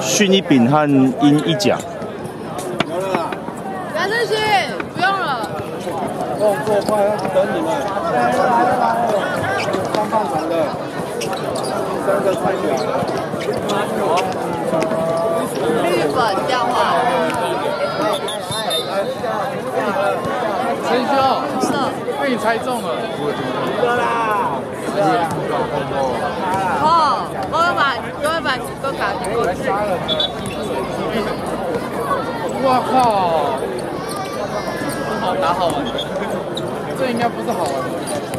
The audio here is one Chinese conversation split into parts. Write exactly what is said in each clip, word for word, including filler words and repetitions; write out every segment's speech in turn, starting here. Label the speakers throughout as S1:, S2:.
S1: 训一丙和阴一甲。
S2: 杨振兴，不用了。
S3: 动作快，等你们。上半场的，第三个菜鸟。
S2: 日本电话。
S4: 陈兄，是，被你猜中了。
S3: 一个啦。
S2: 哦，我要把，我要把哥打进过去。
S4: 我靠！好打好玩的，这应该不是好玩的。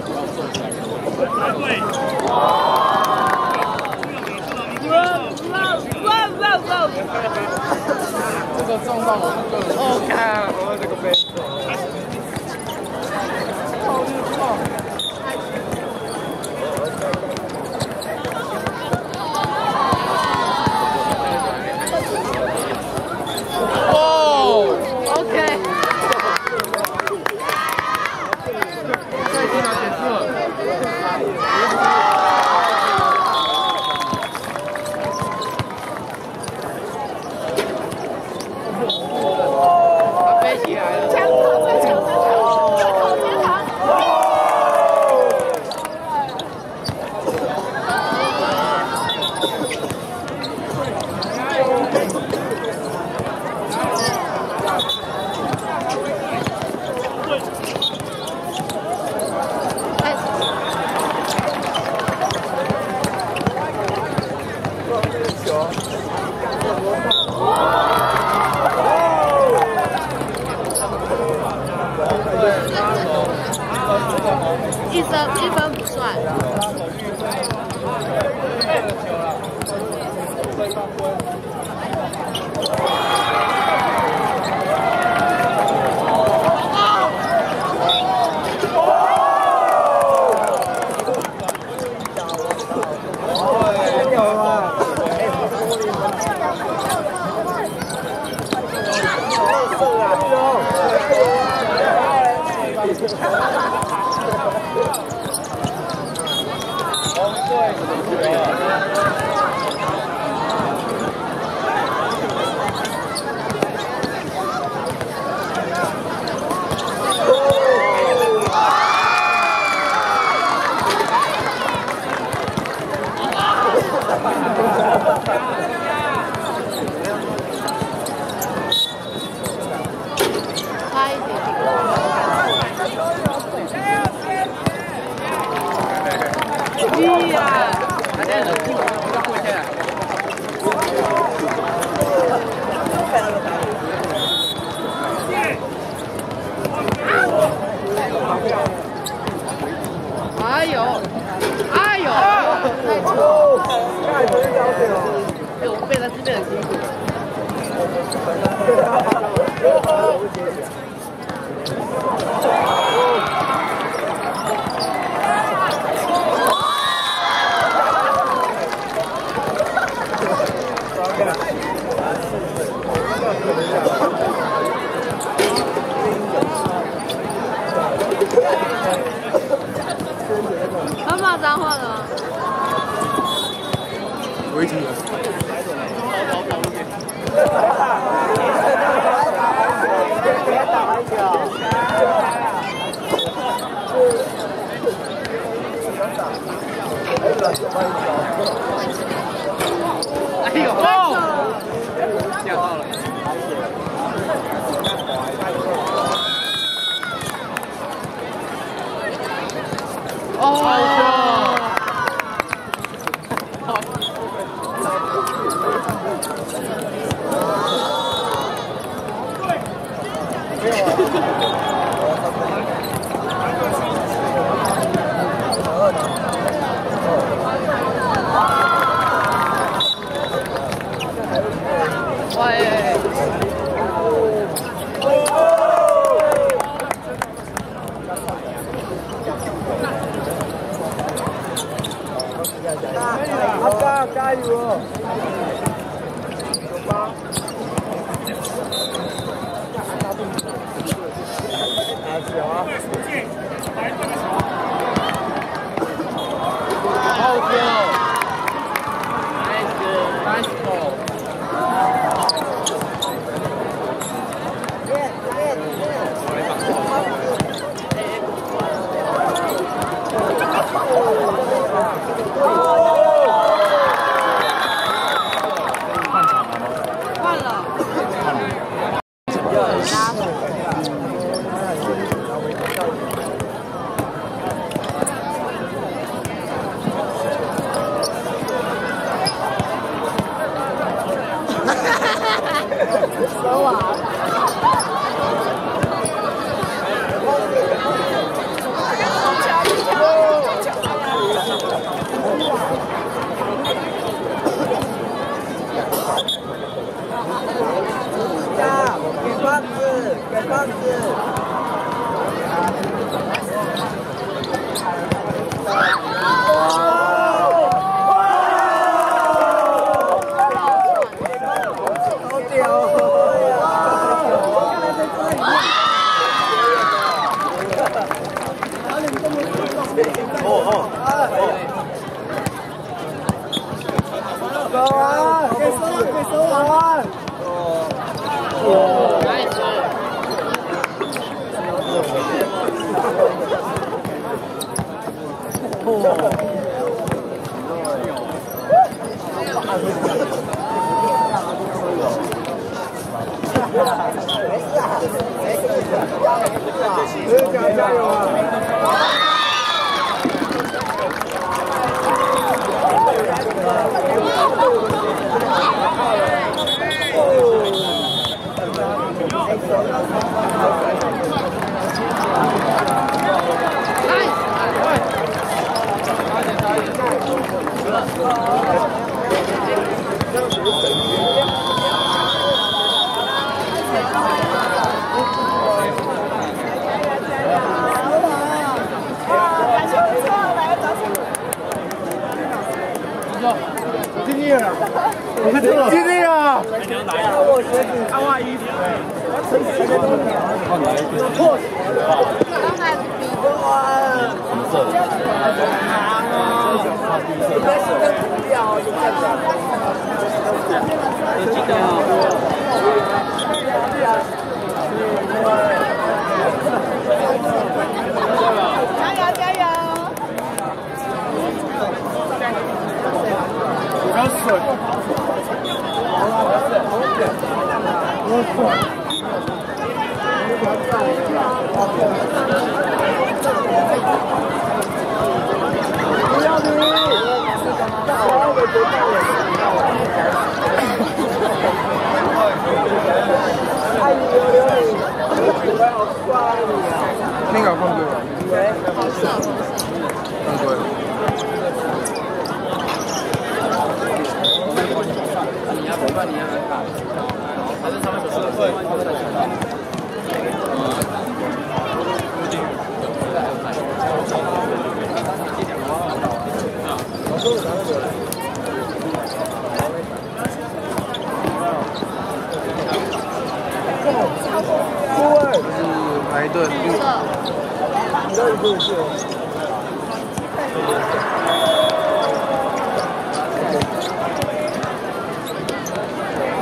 S4: 这个撞到我这个，哦，看我这个杯。好厉害！
S2: 一分一分不算。差一点。对呀，还在冷静，要过去。哎呦，哎呦，太丑！太真了解了，被我背了这边很辛苦。他骂脏话的吗？
S4: 我一听。哎呦！吓到了。哦。
S3: 阿爸加油！好球 ！Nice，nice ball。 啊，给收啊，给收啊！哦，
S2: 哪里是？
S3: 加油啊！ 今天啊，今天啊，我鞋子看外衣服，错，
S2: 刚才是比
S3: 什么色？你别是跟涂料，就看起来。有几个啊？加油加油！
S4: 要水。我操！
S3: 不要你！爱你留留你，我好帅你啊！
S4: 那个放对吧？
S3: 对，
S4: 放对。 你要不办你要来打，还是他们手势会？就是排队。
S2: 绿色。
S3: 这不是。
S2: 好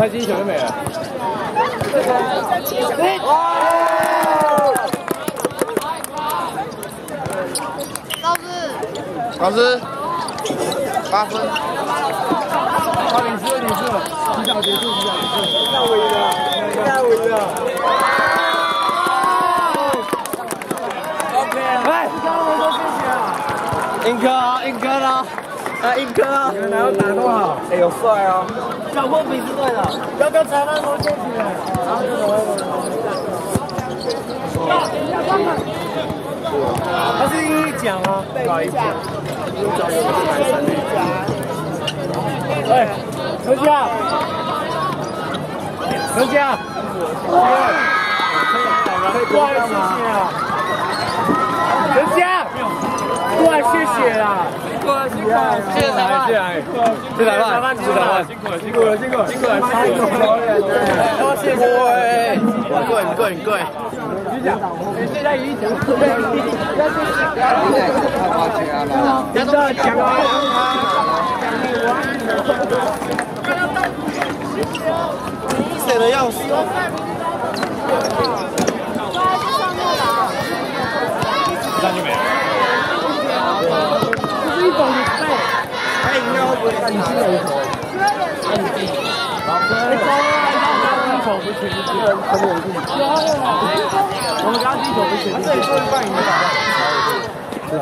S3: 开心球就没了。
S2: 老师，
S4: 老师，八分。
S3: 八比四，你是提早结束，提早结束。现在我赢了，现在我赢了。OK。哎，你刚刚我说谢谢啊。硬科啊，硬科啦。啊，硬科啊！你们哪有打多好？哎，有帅哦！小破比是对的，要跟裁判说谢谢。然后就走了。他是英语奖啊，不好意思。哎，何佳，何佳，过来谢谢啊！何佳，过来谢谢啦！过来辛苦了，谢谢裁判，谢谢裁判，谢谢裁判，辛苦了，辛苦了，辛苦了，辛苦了，辛苦了，谢谢，贵贵贵，局长，现在已经讲，对，太花钱了，真的讲啊，谁的钥匙？上去没？一种你背，还饮料会不会干净了？老师，一口不全是很稳定。我们刚一口不全，这里做一半赢了。是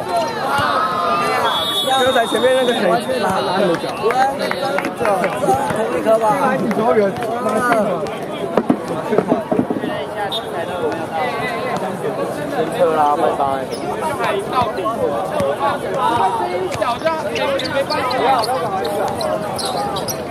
S3: 啊。刚才前面那个谁拿拿有脚？同一颗吧。你左远，那个进了。先撤啦，拜拜。到底。小将，没办法。